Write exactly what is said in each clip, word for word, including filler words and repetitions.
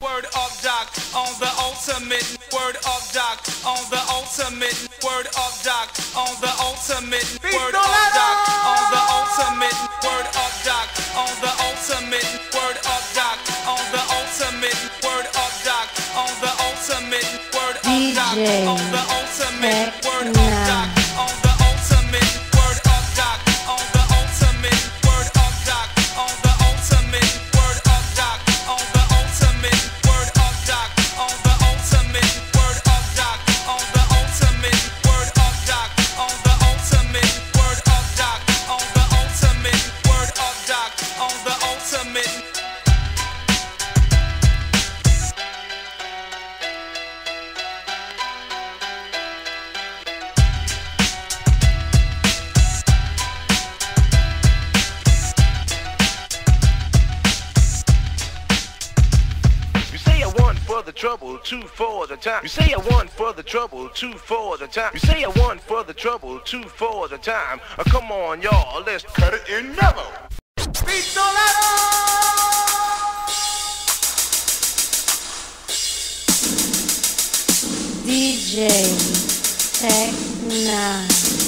Word up, Doc, on the ultimate. Word up, Doc, on the ultimate. Word up, Doc, on the ultimate. Word up, Doc, on the ultimate. Word up, Doc, on the ultimate. Word up, Doc, on the ultimate. Word up, Doc, on the ultimate. Word up, Doc, on the ultimate. Word up, Doc, on the ultimate. Word up, Doc, on the ultimate. Word up, Doc, on the ultimate. Word up, Doc, on the ultimate. Word up, Doc, on the ultimate. Word up, Doc, on the ultimate. Word up, Doc, on the ultimate. Word up, Doc, on the ultimate. Word up, Doc, on the ultimate. For the trouble, two for the time. You say I want for the trouble, two for the time. You say I want for the trouble, two for the time. Uh, come on, y'all, let's cut it in mellow. D J Techna.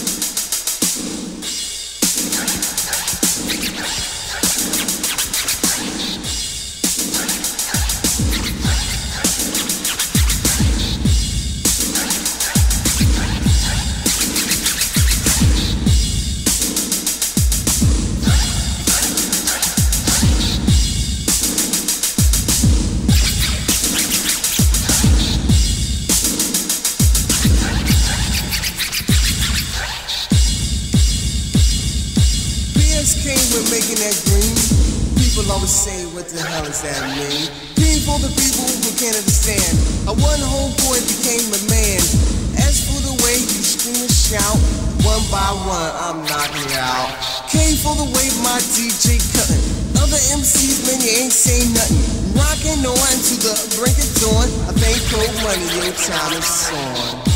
Came with making that green. People always say, what the hell does that mean? Green for the people who can't understand. A one homeboy became a man. As for the way you scream and shout, one by one I'm knocking you out. K for the way my D J cutting. Other M Cs, man, you ain't saying nothing. Rocking on to the brink of dawn. I think cold money, your time is on.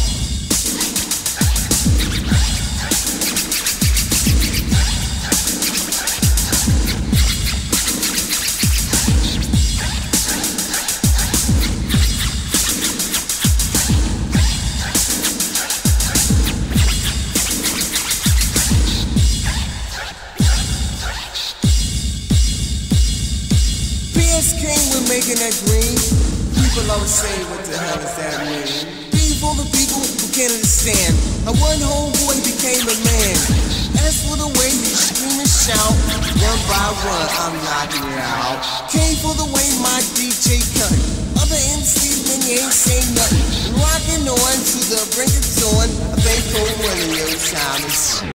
Came with making that green. People always say, what the hell does that mean? B for the people who can't understand. A one homeboy became a man. As for the way you scream and shout, one by one I'm knocking you out. K for the way my D J cut. Other M Cs, man, you ain't saying nothing. Rocking on to the brink of dawn. I think for one of your time is